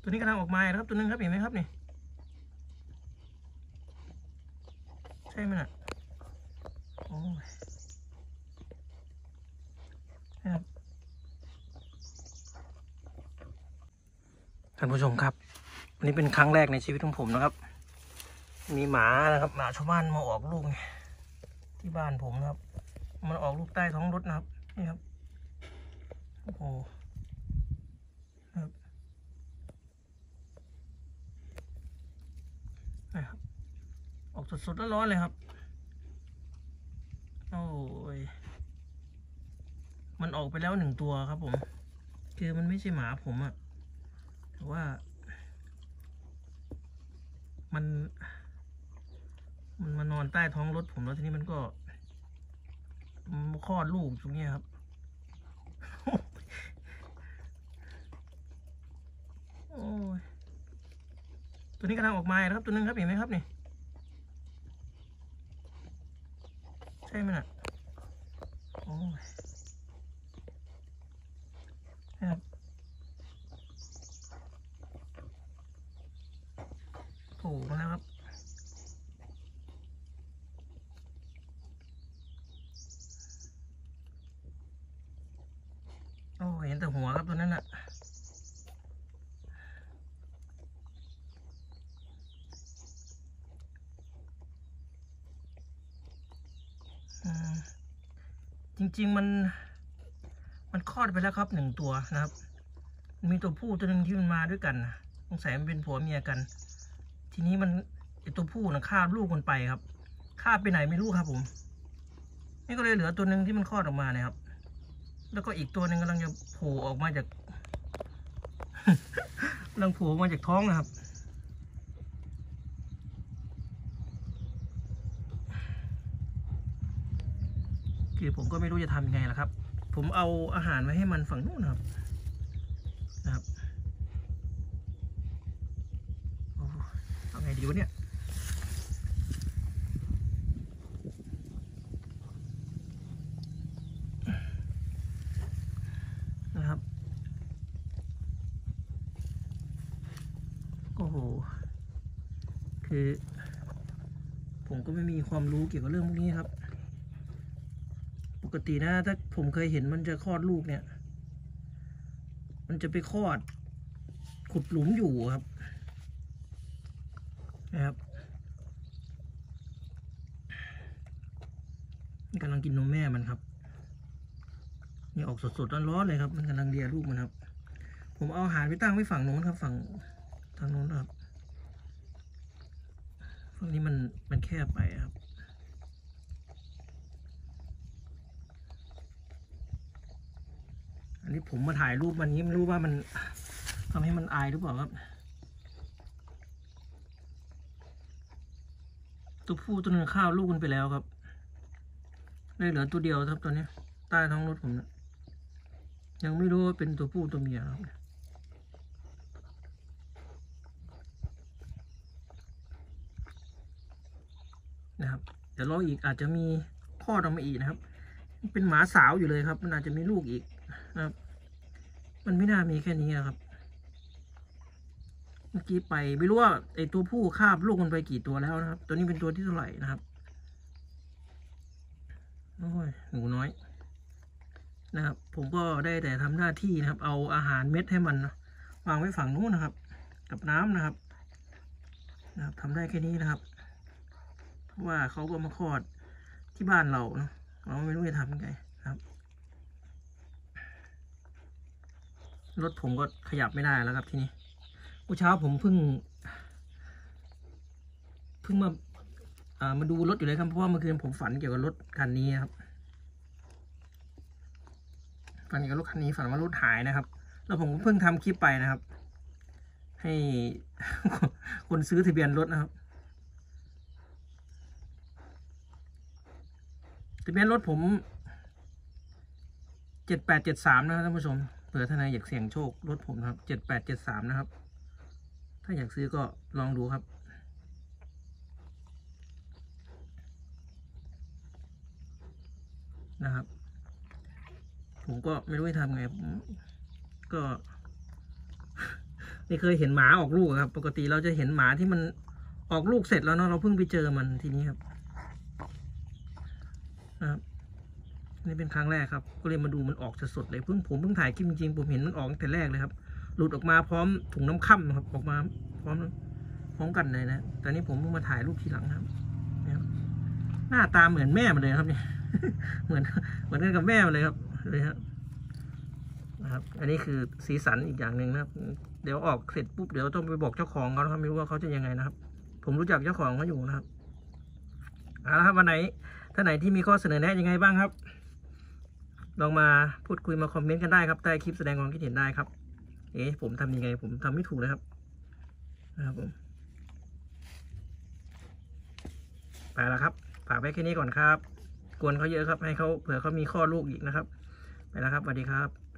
ตัวนี้กำลังออกมานะครับตัวนึงครับเห็นไหมครับนี่ใช่ไหมน่ะโอ้ยนะครับท่านผู้ชมครับวันนี้เป็นครั้งแรกในชีวิตของผมนะครับมีหมานะครับหมาชาวบ้านมาออกลูกที่บ้านผมนะครับมันออกลูกใต้ท้องรถนะครับนี่ครับโอ้โหนะครับนะครับออกสดๆร้อนๆเลยครับโอ้ยมันออกไปแล้ว1 ตัวครับผมคือมันไม่ใช่หมาผมอะแต่ว่ามันมานอนใต้ท้องรถผมแล้วทีนี้มันก็คลอดลูกตรงนี้ครับโอ้ยตัวนี้กำลังออกมานะครับตัวนึงครับเห็นไหมครับนี่ใช่ไหมน่ะโอ้ยนะครับโผล่มาแล้วครับโอ้เห็นแต่หัวครับตัวนั้นน่ะจริงๆมันคลอดไปแล้วครับ1 ตัวนะครับมีตัวผู้ตัวหนึ่งที่มันมาด้วยกันสงสัยมันเป็นผัวเมียกันทีนี้มันไอตัวผู้นะฆ่าลูกมันไปครับฆ่าไปไหนไม่รู้ครับผมนี่ก็เลยเหลือตัวหนึ่งที่มันคลอดออกมานะครับแล้วก็อีกตัวหนึ่งกำลังจะโผล่ออกมาจาก กำลังโผล่ออกมาจากท้องนะครับคือผมก็ไม่รู้จะทำยังไงล่ะครับผมเอาอาหารไว้ให้มันฝั่งนู้นนะครับเอาไงดีวะเนี่ยนะครับโอ้โหคือผมก็ไม่มีความรู้เกี่ยวกับเรื่องพวกนี้ครับปกตินะถ้าผมเคยเห็นมันจะคลอดลูกเนี่ยมันจะไปคลอดขุดหลุมอยู่ครับนะครับนี่กำลังกินนมแม่มันครับนี่ออกสดๆร้อนๆเลยครับมันกำลังเลียลูกมันครับผมเอาอาหารไปตั้งไว้ฝั่งโน้นครับฝั่งทางโน้นครับฝั่งนี้มันแคบไปครับอันนี้ผมมาถ่ายรูปมันนี้ไม่รู้ว่ามันทำให้มันอายหรือเปล่าครับตัวผู้ตัวนึงข้าวลูกมันไปแล้วครับเลยเหลือตัวเดียวครับตอนนี้ใต้ท้องรถผมนะยังไม่รู้ว่าเป็นตัวผู้ตัวเมียครับนะครับเดี๋ยวรออีกอาจจะมีคลอดออกมาอีกนะครับเป็นหมาสาวอยู่เลยครับมันอาจจะมีลูกอีกนะครับมันไม่น่ามีแค่นี้ครับเมื่อกี้ไปไม่รู้ว่าไอตัวผู้คาบลูกมันไปกี่ตัวแล้วนะครับตัวนี้เป็นตัวที่เท่าไหร่นะครับโอ้ยหนูน้อยนะครับผมก็ได้แต่ทำหน้าที่นะครับเอาอาหารเม็ดให้มันวางไว้ฝั่งนู้นนะครับกับน้ำนะครับทำได้แค่นี้นะครับเพราะว่าเขาก็มาคลอดที่บ้านเราเนาะเราไม่รู้จะทำยังไงครับรถผมก็ขยับไม่ได้แล้วครับทีนี้เมื่อเช้าผมเพิ่งมาดูรถอยู่เลยครับเพราะว่าเมื่อคืนผมฝันเกี่ยวกับรถคันนี้ครับฝันเกี่ยวกับรถคันนี้ฝันว่ารถหายนะครับแล้วผมก็เพิ่งทำคลิปไปนะครับ ให้ คนซื้อทะเบียนรถนะครับทะเบียนรถผม7873นะครับท่านผู้ชมเผื่อท่านใดอยากเสี่ยงโชครถผมครับ7873นะครับถ้าอยากซื้อก็ลองดูครับนะครับผมก็ไม่รู้จะทำไงผมก็ไม่เคยเห็นหมาออกลูกครับปกติเราจะเห็นหมาที่มันออกลูกเสร็จแล้วเนาะเราเพิ่งไปเจอมันทีนี้ครับนะครับนี่เป็นครั้งแรกครับก็เลยมาดูมันออกสดๆเลยผมเพิ่งถ่ายคลิปจริงๆผมเห็นมันออกตั้งแต่แรกเลยครับหลุดออกมาพร้อมถุงน้ำค่ำครับออกมาพร้อมกันเลยนะแต่นี่ผมเพิ่งมาถ่ายรูปทีหลังนะครับหน้าตาเหมือนแม่มันเลยครับเนี่ย เหมือนกันกับแม่มันเลยครับเลยครับนะครับอันนี้คือสีสันอีกอย่างหนึ่งนะครับเดี๋ยวออกเสร็จปุ๊บเดี๋ยวต้องไปบอกเจ้าของเขานะครับไม่รู้ว่าเขาจะยังไงนะครับผมรู้จักเจ้าของเขาอยู่นะครับเอาละครับวันไหนท่านไหนที่มีข้อเสนอแนะยังไงบ้างครับลองมาพูดคุยมาคอมเมนต์กันได้ครับใต้คลิปแสดงความคิดเห็นได้ครับผมทำยังไงผมทำไม่ถูกเลยครับนะครับผมไปแล้วครับฝากไว้แค่นี้ก่อนครับกวนเขาเยอะครับให้เขาเผื่อเขามีข้อลูกอีกนะครับไปแล้วครับสวัสดีครับ